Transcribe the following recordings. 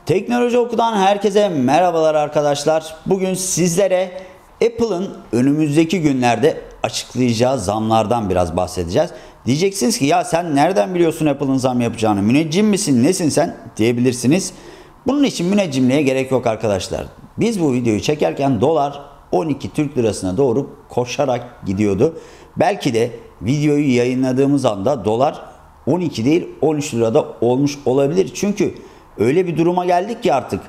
Teknoloji Oku'dan herkese merhabalar arkadaşlar. Bugün sizlere Apple'ın önümüzdeki günlerde açıklayacağı zamlardan biraz bahsedeceğiz. Diyeceksiniz ki ya sen nereden biliyorsun Apple'ın zam yapacağını? Müneccim misin? Nesin sen? Diyebilirsiniz. Bunun için müneccimliğe gerek yok arkadaşlar. Biz bu videoyu çekerken dolar 12 Türk lirasına doğru koşarak gidiyordu. Belki de videoyu yayınladığımız anda dolar 12 değil 13 lirada olmuş olabilir. Çünkü öyle bir duruma geldik ki artık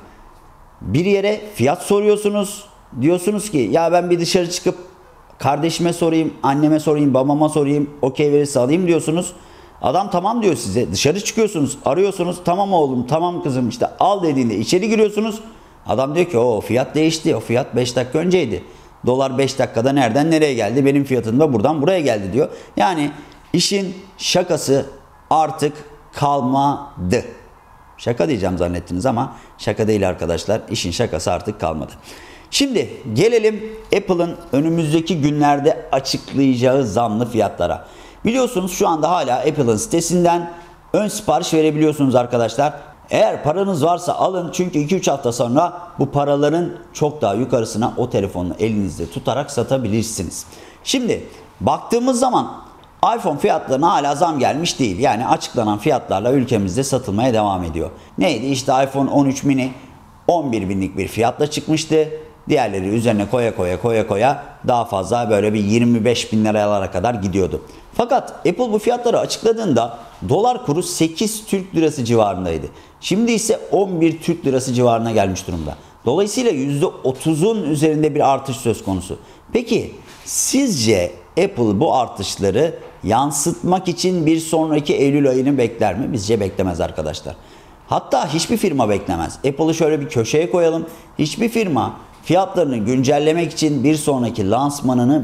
bir yere fiyat soruyorsunuz. Diyorsunuz ki ya ben bir dışarı çıkıp kardeşime sorayım, anneme sorayım, babama sorayım, okey verirse alayım diyorsunuz. Adam tamam diyor size. Dışarı çıkıyorsunuz, arıyorsunuz. Tamam oğlum, tamam kızım işte al dediğinde içeri giriyorsunuz. Adam diyor ki o fiyat değişti. O fiyat 5 dakika önceydi. Dolar 5 dakikada nereden nereye geldi? Benim fiyatım da buradan buraya geldi diyor. Yani işin şakası artık kalmadı. Şaka diyeceğim zannettiniz ama şaka değil arkadaşlar. İşin şakası artık kalmadı. Şimdi gelelim Apple'ın önümüzdeki günlerde açıklayacağı zamlı fiyatlara. Biliyorsunuz şu anda hala Apple'ın sitesinden ön sipariş verebiliyorsunuz arkadaşlar. Eğer paranız varsa alın çünkü 2-3 hafta sonra bu paraların çok daha yukarısına o telefonu elinizde tutarak satabilirsiniz. Şimdi baktığımız zaman iPhone fiyatlarına hala zam gelmiş değil. Yani açıklanan fiyatlarla ülkemizde satılmaya devam ediyor. Neydi? İşte iPhone 13 mini 11 binlik bir fiyatla çıkmıştı. Diğerleri üzerine koya koya daha fazla böyle bir 25 bin liralara kadar gidiyordu. Fakat Apple bu fiyatları açıkladığında dolar kuru 8 Türk lirası civarındaydı. Şimdi ise 11 Türk lirası civarına gelmiş durumda. Dolayısıyla %30'un üzerinde bir artış söz konusu. Peki sizce Apple bu artışları yansıtmak için bir sonraki Eylül ayını bekler mi? Bizce beklemez arkadaşlar. Hatta hiçbir firma beklemez. Apple'ı şöyle bir köşeye koyalım. Hiçbir firma fiyatlarını güncellemek için bir sonraki lansmanını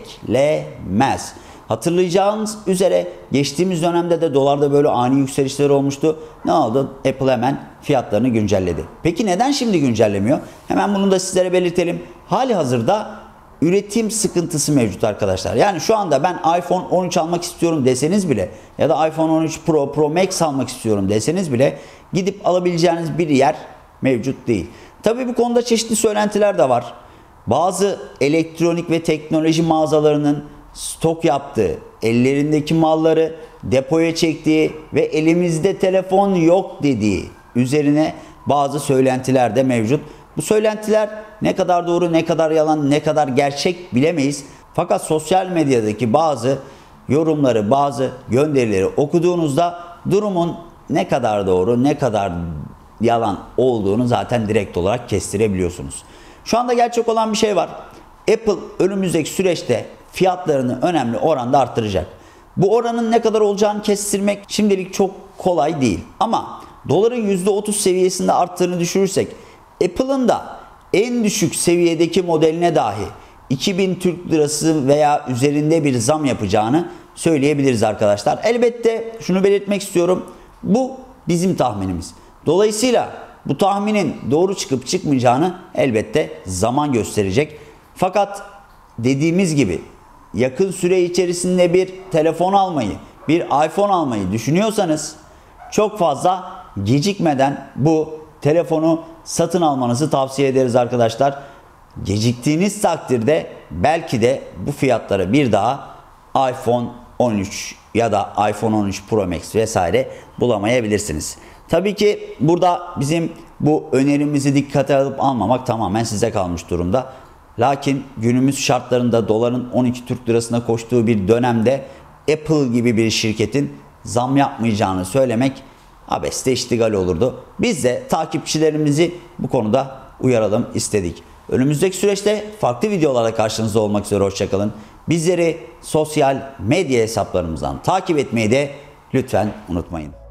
beklemez. Hatırlayacağınız üzere geçtiğimiz dönemde de dolarda böyle ani yükselişler olmuştu. Ne oldu? Apple hemen fiyatlarını güncelledi. Peki neden şimdi güncellemiyor? Hemen bunu da sizlere belirtelim. Hali hazırda üretim sıkıntısı mevcut arkadaşlar. Yani şu anda ben iPhone 13 almak istiyorum deseniz bile ya da iPhone 13 Pro Max almak istiyorum deseniz bile gidip alabileceğiniz bir yer mevcut değil. Tabii bu konuda çeşitli söylentiler de var. Bazı elektronik ve teknoloji mağazalarının stok yaptığı, ellerindeki malları depoya çektiği ve elimizde telefon yok dediği üzerine bazı söylentiler de mevcut. Bu söylentiler ne kadar doğru, ne kadar yalan, ne kadar gerçek bilemeyiz. Fakat sosyal medyadaki bazı yorumları, bazı gönderileri okuduğunuzda durumun ne kadar doğru, ne kadar yalan olduğunu zaten direkt olarak kestirebiliyorsunuz. Şu anda gerçek olan bir şey var. Apple önümüzdeki süreçte fiyatlarını önemli oranda arttıracak. Bu oranın ne kadar olacağını kestirmek şimdilik çok kolay değil. Ama doların %30 seviyesinde arttığını düşürürsek Apple'ın da en düşük seviyedeki modeline dahi 2000 Türk lirası veya üzerinde bir zam yapacağını söyleyebiliriz arkadaşlar. Elbette şunu belirtmek istiyorum. Bu bizim tahminimiz. Dolayısıyla bu tahminin doğru çıkıp çıkmayacağını elbette zaman gösterecek. Fakat dediğimiz gibi yakın süre içerisinde bir telefon almayı, bir iPhone almayı düşünüyorsanız çok fazla gecikmeden bu telefonu satın almanızı tavsiye ederiz arkadaşlar. Geciktiğiniz takdirde belki de bu fiyatlara bir daha iPhone 13 ya da iPhone 13 Pro Max vesaire bulamayabilirsiniz. Tabii ki burada bizim bu önerimizi dikkate alıp almamak tamamen size kalmış durumda. Lakin günümüz şartlarında doların 12 Türk lirasına koştuğu bir dönemde Apple gibi bir şirketin zam yapmayacağını söylemek abeste iştigal olurdu. Biz de takipçilerimizi bu konuda uyaralım istedik. Önümüzdeki süreçte farklı videolarla karşınızda olmak üzere hoşçakalın. Bizleri sosyal medya hesaplarımızdan takip etmeyi de lütfen unutmayın.